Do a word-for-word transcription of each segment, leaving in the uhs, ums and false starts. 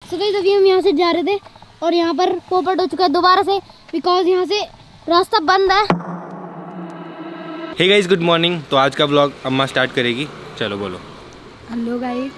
So guys अभी हम यहाँ से जा रहे थे और यहाँ पर पोपट हो चुका है दोबारा से, बिकॉज यहाँ से रास्ता बंद है। Hey guys good morning. तो आज का ब्लॉग अम्मा स्टार्ट करेगी, चलो बोलो। Hello guys,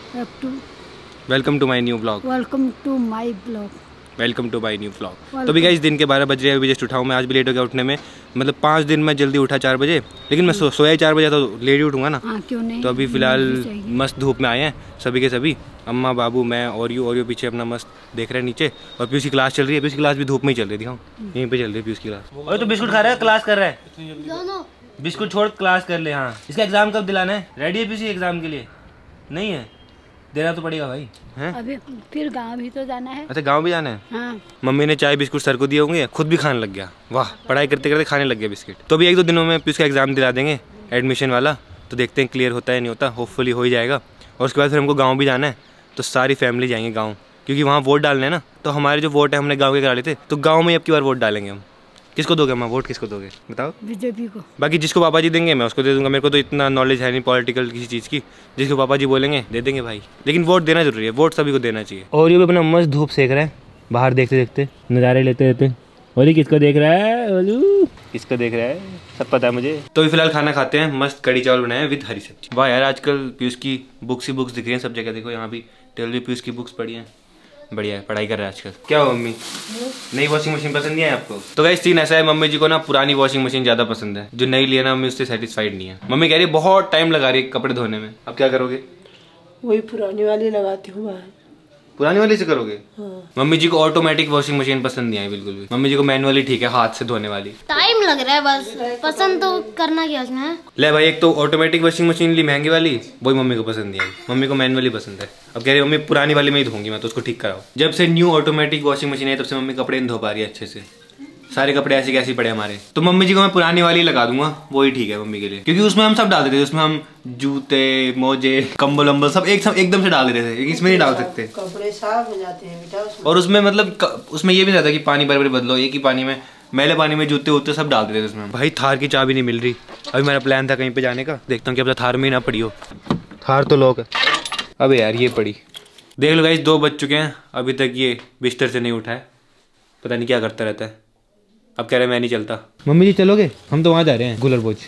welcome to my new blog. Welcome to my blog. Welcome to my new blog. तो भी गाइस दिन के बारह बज रहे हैं, अभी जस्ट उठाऊँ मैं। आज भी लेट हो गया उठने में, मतलब पाँच दिन में जल्दी उठा चार बजे, लेकिन मैं सो, सोया चार बजे तो लेट ही उठूंगा ना। हाँ, क्यों नहीं। तो अभी फिलहाल मस्त धूप में आए हैं सभी के सभी, अम्मा बाबू मैं और यू और यू पीछे अपना मस्त देख रहे हैं नीचे। और पीयूष की क्लास चल रही है, पीयूष की क्लास भी धूप में ही चल रही थी। हाँ यहीं पे चल रही है पीयूष की क्लास। और तो बिस्कुट खा रहा है, क्लास कर रहा है। बिस्कुट छोड़ क्लास कर ले। हाँ इसका एग्जाम कब दिलाना है? रेडी है पीयूष एग्जाम के लिए? नहीं है, देना तो पड़ेगा भाई। हैं? अभी फिर गांव भी तो जाना है। अच्छा गांव भी जाना है। हाँ। मम्मी ने चाय बिस्कुट सर को दिए होंगे, खुद भी खाने लग गया। वाह, पढ़ाई करते करते खाने लग गया बिस्किट। तो अभी एक दो दिनों में पीयूष का एग्जाम दिला देंगे एडमिशन वाला, तो देखते हैं क्लियर होता है नहीं होता। होपफुली हो ही जाएगा। और उसके बाद फिर हमको गाँव भी जाना है, तो सारी फैमिली जाएंगे गाँव, क्योंकि वहाँ वोट डालने हैं ना। तो हमारे जो वोट है हमने गाँव के करा लेते, तो गाँव में अब की बार वोट डालेंगे हम। किसको दोगे अम्मा वोट, किसको दोगे बताओ? बीजेपी को। बाकी जिसको पापा जी देंगे मैं उसको दे दूंगा। मेरे को तो इतना नॉलेज है नहीं पॉलिटिकल किसी चीज़ की। जिसको पापा जी बोलेंगे दे देंगे भाई, लेकिन वोट देना जरूरी है, वोट सभी को देना चाहिए। और ये भी अपना मस्त धूप सेक रहा है बाहर, देखते देखते नज़ारे लेते लेते। ओली किसको देख रहा है? ओलू किसको देख रहा है, सब पता है मुझे। तो अभी फिलहाल खाना खाते हैं। मस्त कड़ी चावल बनाए विद हरी सब्जी। वाह यार, आजकल पीयूष की बुक्स ही बुक्स दिख रही हैं सब जगह। देखो यहाँ भी टेल भी पीयूष की बुक्स पढ़ी हैं। बढ़िया है, पढ़ाई कर रहा है आजकल। क्या हो मम्मी, नई वॉशिंग मशीन पसंद नहीं है आपको? तो गाइस सीन ऐसा है, मम्मी जी को ना पुरानी वॉशिंग मशीन ज्यादा पसंद है। जो नई लिया ना मम्मी उससे सेटिस्फाइड नहीं है। मम्मी कह रही है बहुत टाइम लगा रही है कपड़े धोने में। अब क्या करोगे? वही पुरानी वाली लगाती हूँ बाहर। पुरानी वाली से करोगे? हाँ। मम्मी जी को ऑटोमेटिक वॉशिंग मशीन पसंद नहीं आई बिल्कुल भी। मम्मी जी को मैनुअली ठीक है, हाथ से धोने वाली। टाइम लग रहा है बस, पसंद तो करना क्या उसमें है। ले भाई, एक तो ऑटोमेटिक वॉशिंग मशीन ली महंगी वाली, वही मम्मी को पसंद नहीं आई। मम्मी को मैनुअली पसंद है। अब कह रही मम्मी पुरानी वाली में ही धोऊंगी मैं, तो उसको ठीक कराओ। जब से न्यू ऑटोमेटिक वॉशिंग मशीन है तब से मम्मी कपड़े नहीं धो पा रही है अच्छे से। सारे कपड़े ऐसे कैसे पड़े हमारे। तो मम्मी जी को मैं पुरानी वाली लगा दूंगा, वो ही ठीक है मम्मी के लिए, क्योंकि उसमें हम सब डाल देते थे। उसमें हम जूते मोजे कंबल वम्बल सब एक सब एकदम से डाल देते थे, इसमें नहीं डाल सकते। कपड़े साफ हो जाते हैं बेटा उसमें। और उसमें मतलब उसमें ये भी नहीं था कि पानी बार बार बदलो, एक ही पानी में मैले पानी में जूते वूते सब डाल देते थे उसमें। भाई थार की चाबी नहीं मिल रही। अभी मेरा प्लान था कहीं पे जाने का, देखता हूँ कि अपना थार में ही ना पड़ी हो। थार तो लॉक है। अबे यार ये पड़ी। देख लो गाइस, दो बज चुके हैं, अभी तक ये बिस्तर से नहीं उठा है। पता नहीं क्या करता रहता है। अब कह रहे मैं नहीं चलता। मम्मी जी चलोगे? हम तो वहाँ जा रहे हैं गुलर बोझ।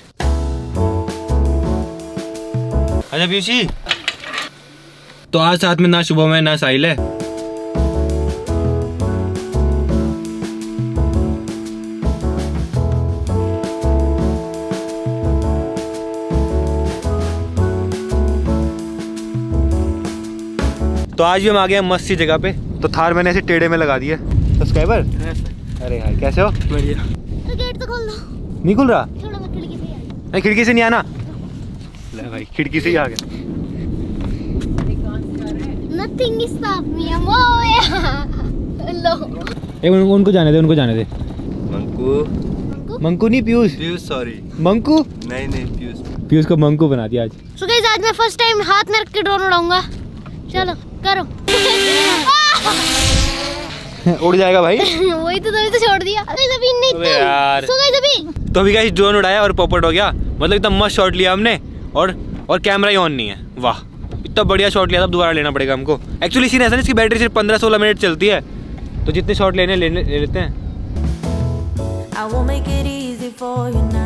अच्छा पीयूषी, तो आज साथ में ना शुभम है ना साहिल है। तो आज भी हम आ गए हैं मस्त सी जगह पे। तो थार मैंने ऐसे टेढ़े में लगा दिया। सब्सक्राइबर, अरे भाई कैसे हो? बढ़िया। तो गेट तो खोल दो। नहीं खुल रहा? छोड़ो मैं खिड़की से ही। नहीं खिड़की से नहीं आना। ले भाई खिड़की से ही आ गया। Nothing is stop me, अमोया। लो। एक उनको, उनको जाने दे, उनको जाने दे। मंकू। मंकू नहीं पीयूष। पीयूष सॉरी। मंकू? नहीं नहीं पीयूष। पीयूष को मंकू बना दिया आज। सो गाइस आज मैं फर्स्ट टाइम हाथ में रख के ड्रोन उड़ाऊंगा। चलो करो। उड़ जाएगा भाई। वही तो तभी तो छोड़ दिया। अरे अभी नहीं तो यार। सो गाइस अभी तो अभी गाइस ड्रोन उड़ाया और पॉपट हो गया। मतलब एकदम मस्त शॉट लिया हमने, और और कैमरा ही ऑन नहीं है। वाह, इतना बढ़िया शॉट लिया था। अब दोबारा लेना पड़ेगा हमको। एक्चुअली सीन ऐसा नहीं, इसकी बैटरी सिर्फ पंद्रह सोलह मिनट चलती है, तो जितने शॉट लेने ले, ले लेते हैं। I won't make it easy for you now.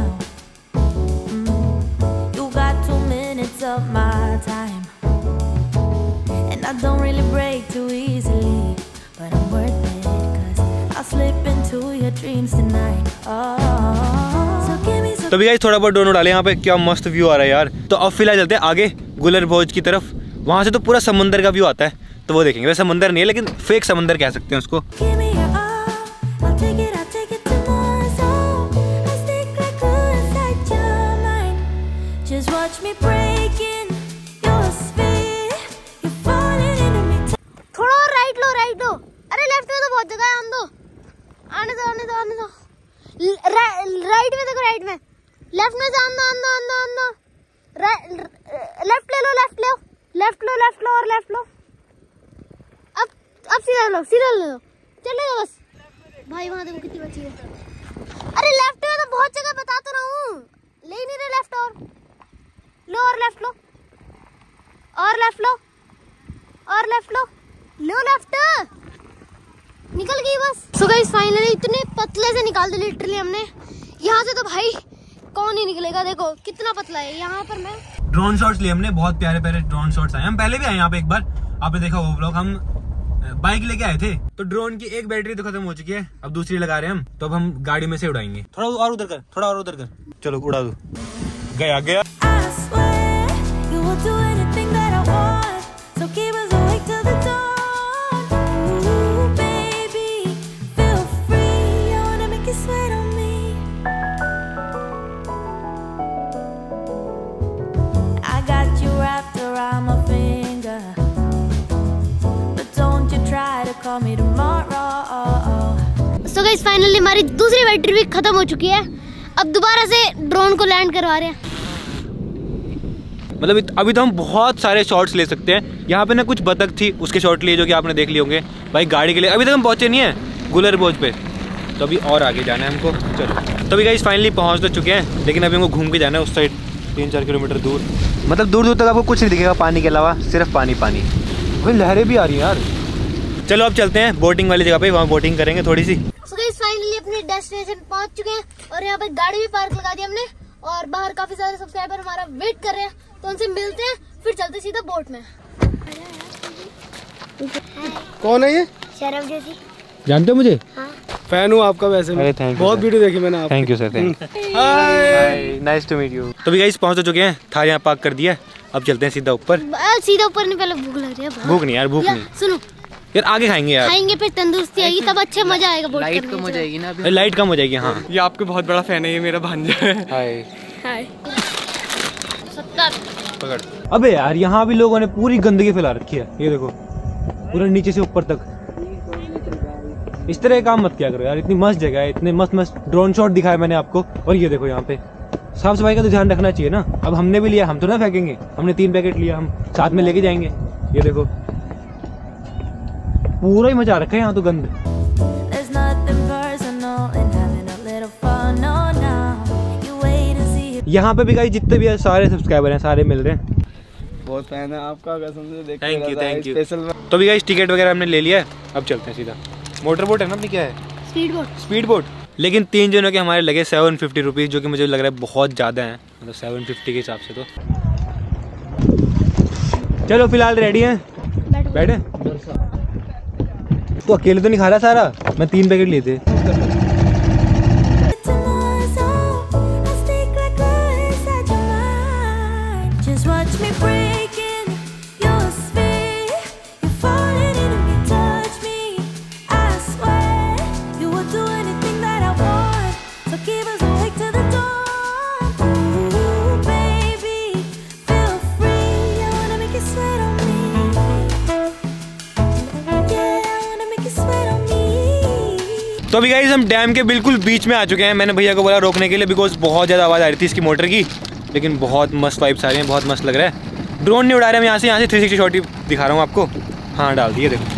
Mm. You got two minutes of my time, and I don't really break too easily, but I'm worth it, 'cause I'll slip into your dreams tonight. Oh, so give me some. तो भी guys थोड़ा बहुत drone उड़ा ले। यहाँ पे क्या मस्त व्यू आ रहा है यार। तो अब फिलहाल चलते हैं आगे गुलर भोज की तरफ। वहाँ से तो पूरा समुंदर का व्यू आता है, तो वो देखेंगे। वैसे समुंदर नहीं है, लेकिन फेक समुंदर कह सकते हैं उसको। Give me your all, I'll take it, I'll take it to Mars. Oh, I'll stick like glue inside your mind. Just watch me breaking your sphere. You're falling into me. थोड़ा और right लो, right लो। अरे left में तो बहुत जगह है, आने दो आने दो आने दो आने दो। राइट में देखो, राइट में। लेफ्ट में से आने दो आने दो आने दो। लेफ्ट ले लो, लेफ्ट लो, लेफ्ट लो, लेफ्ट लो और लेफ्ट लो। अब अब सीधा लो, सीधा ले लो, चले बस। भाई वहाँ देखो कितनी बची है। अरे लेफ्ट में तो बहुत जगह बता तो रहा हूँ, ले नहीं रहे। लेफ्ट और लो, और लेफ्ट लो, और लेफ्ट लो, और लेफ्ट लो, लो लेफ्ट निकल गई बस। सो गाइस फाइनली इतने पतले से निकाल दिया लिटरली हमने। यहाँ से तो भाई कौन ही निकलेगा, देखो कितना पतला है। यहाँ पर मैं ड्रोन शॉट्स लिए हमने, बहुत प्यारे प्यारे ड्रोन शॉट्स आए। हम पहले भी आए यहाँ पे एक बार, आपने देखा वो व्लॉग। हम बाइक लेके आए थे तो ड्रोन की एक बैटरी तो खत्म हो चुकी है, अब दूसरी लगा रहे हैं हम। तो अब हम गाड़ी में से उड़ाएंगे। थोड़ा और उधर कर, थोड़ा और उधर कर, चलो उड़ा दो। गया गया। I swear you will do anything that I want, so keep us awake till the dawn. Ooh, baby, feel free. I wanna make you sweat on me. I got you wrapped around my finger, but don't you try to call me tomorrow. So guys finally हमारी दूसरी battery भी खत्म हो चुकी है। अब दोबारा से ड्रोन को लैंड करवा रहे हैं। मतलब अभी तो हम बहुत सारे शॉट्स ले सकते हैं। यहाँ पे ना कुछ बतख थी, उसके शॉट लिए जो कि आपने देख लिए होंगे। भाई गाड़ी के लिए अभी तक हम पहुँचे नहीं है गुलर बोझ पे, तो अभी और आगे जाना है हमको। चलो तो अभी गाइस फाइनली पहुँच तो चुके हैं, लेकिन अभी हमको घूम के जाना है उस साइड, तीन चार किलोमीटर दूर। मतलब दूर दूर तक आपको कुछ नहीं दिखेगा पानी के अलावा, सिर्फ पानी पानी। भाई लहरें भी आ रही हैं यार। चलो अब चलते हैं बोटिंग वाली जगह पे, वहाँ बोटिंग करेंगे थोड़ी सी। सो गाइस फाइनली अपने डेस्टिनेशन पहुंच चुके हैं और यहाँ पे गाड़ी भी पार्क लगा दी हमने और बाहर काफी सारे सब्सक्राइबर हमारा वेट कर रहे हैं, तो उनसे मिलते हैं फिर चलते सीधा बोट में। कौन है ये? शरफ जैसी। जानते हो मुझे? हाँ। फैन हूँ आपका वैसे अरे थैंक यू, बहुत वीडियो देखी मैंने। Thank you sir, thank you. Hi, nice to meet you. तो भी गाइस पहुंच तो चुके हैं, थार यहाँ पार्क कर दिया है। अब चलते हैं सीधा ऊपर। सीधा ऊपर नहीं, पहले भूख लग रही है। भूख नहीं यार, भूख नहीं। सुनो यार आगे खाएंगे यार, खाएंगे फिर तंदुरुस्ती आएगी, तब अच्छा मजा आएगा। बोट लाइट कम हो जाएगी ना अभी। लाइट कम हो जाएगी। हाँ ये आपके बहुत बड़ा फैन है, ये मेरा भांजा है। हाय हाय। सत्तर पकड़। अबे यार यहाँ भी लोगों ने पूरी गंदगी फैला रखी है, ये देखो पूरा नीचे से ऊपर तक। इस तरह काम मत किया करो यार, इतनी मस्त जगह है, इतने मस्त मस्त ड्रोन शॉट दिखाए मैंने आपको। और ये देखो यहाँ पे साफ सफाई का तो ध्यान रखना चाहिए ना। अब हमने भी लिया, हम तो ना फेंकेंगे, हमने तीन पैकेट लिया, हम साथ में लेके जाएंगे। ये देखो पूरा ही मचा रखा है यहाँ तो गंद। There's nothing personal in having a little fun, no, no. You wait and see. यहाँ पे भी गाइस जितने भी सारे सब्सक्राइबर हैं सारे मिल रहे हैं। बहुत फैन है आपका कसम से, देख thank you thank you. Special. तो भी गाइस टिकट वगैरह हमने ले लिया है, अब चलते हैं सीधा। मोटर बोट है ना अपनी, क्या है? Speed boat. Speed boat. लेकिन तीन जनों के हमारे लगे सेवन फिफ्टी रुपीज़, जो कि मुझे लग रहा है बहुत ज़्यादा है, मतलब सेवन फिफ्टी के हिसाब से। तो चलो फिलहाल रेडी हैं, बैठे। तो अकेले तो नहीं खा रहा सारा, मैं तीन पैकेट लिए थे। Just watch me break in your sphere. You're falling into me, touch me. I swear you will do anything that I want. So keep us awake till the dawn. Ooh, baby, feel free. I wanna make you sweat on me. Yeah, I wanna make you sweat on me. तो अभी guys हम dam के बिल्कुल बीच में आ चुके हैं। मैंने भैया को बोला रोकने के लिए, बिकॉज बहुत ज़्यादा आवाज़ आ रही थी इसकी मोटर की, लेकिन बहुत मस्त वाइब्स आ रही हैं, बहुत मस्त लग रहा है। ड्रोन नहीं उड़ा रहे हम यहाँ से, यहाँ से थ्री सिक्सटी शॉट ही दिखा रहा हूँ आपको। हाँ डाल दिए, देखो।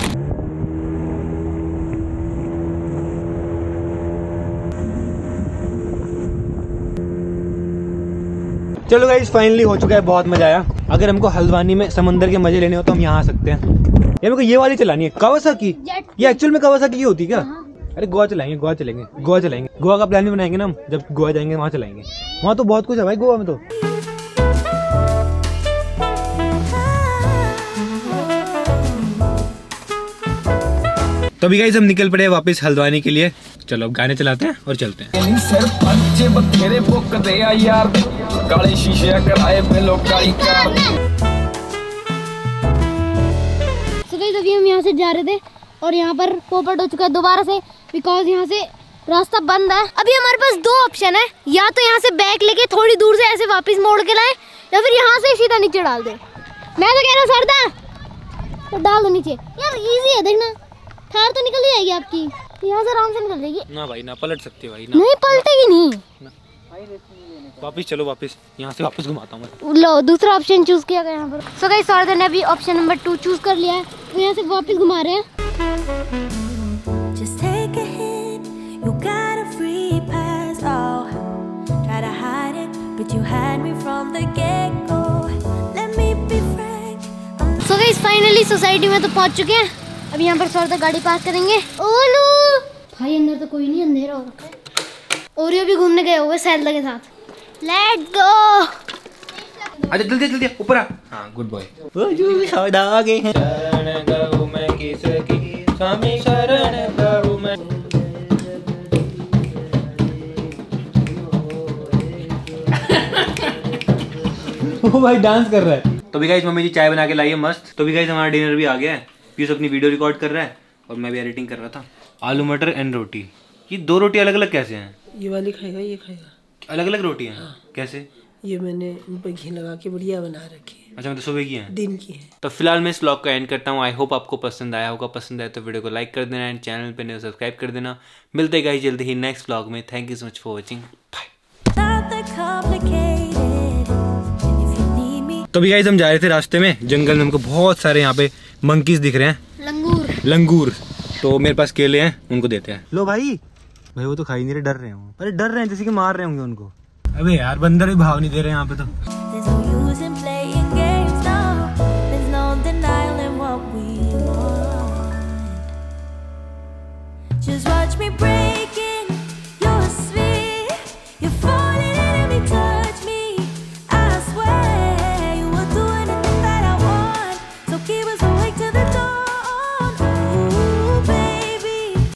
चलो गाइस फाइनली हो चुका है, बहुत मजा आया। अगर हमको हल्द्वानी में समंदर के मजे लेने हो तो हम यहाँ आ सकते हैं। ये मेरे को ये वाली चलानी है, कावासाकी। ये एक्चुअल में कावासाकी की होती है क्या? अरे गोवा चलाएंगे, गोवा चलेंगे, गोवा चलाएंगे। गोवा का प्लान भी बनाएंगे ना हम, जब गोवा जाएंगे वहाँ चलाएंगे। वहाँ तो बहुत कुछ है भाई गोवा में तो। तो अभी गाइस हम निकल पड़े वापस हल्द्वानी के लिए। चलो अब गाने चलाते हैं और चलते हैं। तो गाइस अभी हम यहाँ से जा रहे थे और यहाँ पर पोपट हो चुका है दोबारा से, बिकॉज यहाँ से रास्ता बंद है। अभी हमारे पास दो ऑप्शन है, या तो यहाँ से बैक लेके थोड़ी दूर से ऐसे वापस मोड़ के लाए, या फिर यहाँ से सीधा नीचे डाल दे। मैं तो कह रहा हूँ सरदा तो डाल दो नीचे यार, इजी है। देखना थार तो निकल जाएगी आपकी, यहाँ से आराम से निकल जाएगी। ना भाई ना पलट सकती है भाई ना। नहीं पलटेगी नहीं। वापस चलो, वापस यहाँ से वापस घुमाता हूँ। लो दूसरा ऑप्शन चूज किया गया यहाँ पर। सो गाइस सौरदा ने अभी ऑप्शन नंबर टू चूज कर लिया है, तो यहाँ से वापस घुमा रहे हैं। Just take a hit, you got a free pass. Oh, try to hide it, but you had me from the get-go. Let me be frank. So guys finally society में तो पहुंच चुके हैं। अब यहाँ पर थोड़ा सा गाड़ी पार्क करेंगे। ओलू भाई अंदर तो कोई नहीं, अंधेरा हो रखा है। ओरियो भी घूमने गए हुए सैलदा के साथ। Let's go. अच्छा जल्दी जल्दी ऊपर आ। हाँ गुड बॉय। वो जो सौदा आगे हैं शरण गऊ मैं किसकी स्वामी शरण गऊ मैं। वो भाई डांस कर रहा है। तो भी गाइस मम्मी जी चाय बना के लाई है मस्त। तो भी गाइस हमारा डिनर भी आ गया है। पीयूष अपनी वीडियो रिकॉर्ड कर रहा है और मैं भी एडिटिंग कर रहा था। आलू मटर एंड रोटी। ये दो रोटी अलग अलग कैसे हैं? ये वाली खाएगा, ये खाएगा। अलग अलग रोटी हैं? हाँ। कैसे? ये मैंने उन पर घी लगा के बढ़िया बना रखी है। अच्छा मतलब सुबह की है? दिन की है। तो फिलहाल मैं इस व्लॉग को एंड करता हूँ। आई होप आपको पसंद आया होगा। पसंद आया तो वीडियो को लाइक कर देना एंड चैनल पे नए सब्सक्राइब कर देना। मिलते गाइस जल्दी ही नेक्स्ट व्लॉग में। Thank you so much for watching. Bye. तो भी गाइस हम जा रहे थे रास्ते में जंगल में, हमको बहुत सारे यहाँ पे मंकीज दिख रहे हैं। लंगूर लंगूर। तो मेरे पास केले हैं, उनको देते हैं। लो भाई। भाई वो तो खा ही नहीं रहे, डर रहे हैं वो। अरे डर रहे हैं जैसे कि मार रहे होंगे उनको। अबे यार बंदर भी भाव नहीं दे रहे यहाँ पे तो। There's no use in playing games now. There's no denial in what we want. Just watch me break.